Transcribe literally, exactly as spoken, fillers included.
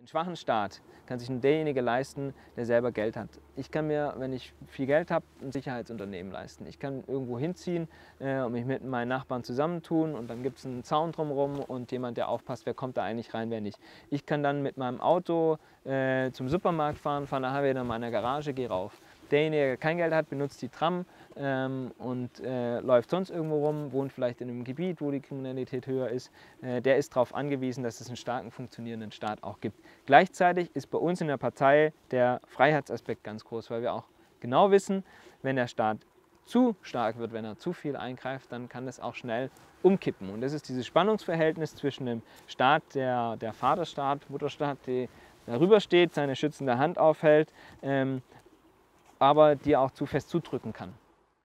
schwachen Staat kann sich nur derjenige leisten, der selber Geld hat. Ich kann mir, wenn ich viel Geld habe, ein Sicherheitsunternehmen leisten. Ich kann irgendwo hinziehen äh, und mich mit meinen Nachbarn zusammentun und dann gibt es einen Zaun drumherum und jemand, der aufpasst, wer kommt da eigentlich rein, wer nicht. Ich kann dann mit meinem Auto äh, zum Supermarkt fahren, fahre nachher wieder in meiner Garage, gehe rauf. Derjenige, der kein Geld hat, benutzt die Tram ähm, und äh, läuft sonst irgendwo rum, wohnt vielleicht in einem Gebiet, wo die Kriminalität höher ist. Äh, der ist darauf angewiesen, dass es einen starken, funktionierenden Staat auch gibt. Gleichzeitig ist bei uns in der Partei der Freiheitsaspekt ganz groß, weil wir auch genau wissen, wenn der Staat zu stark wird, wenn er zu viel eingreift, dann kann das auch schnell umkippen. Und das ist dieses Spannungsverhältnis zwischen dem Staat, der, der Vaterstaat, Mutterstaat, der darüber steht, seine schützende Hand aufhält, ähm, aber die auch zu fest zudrücken kann.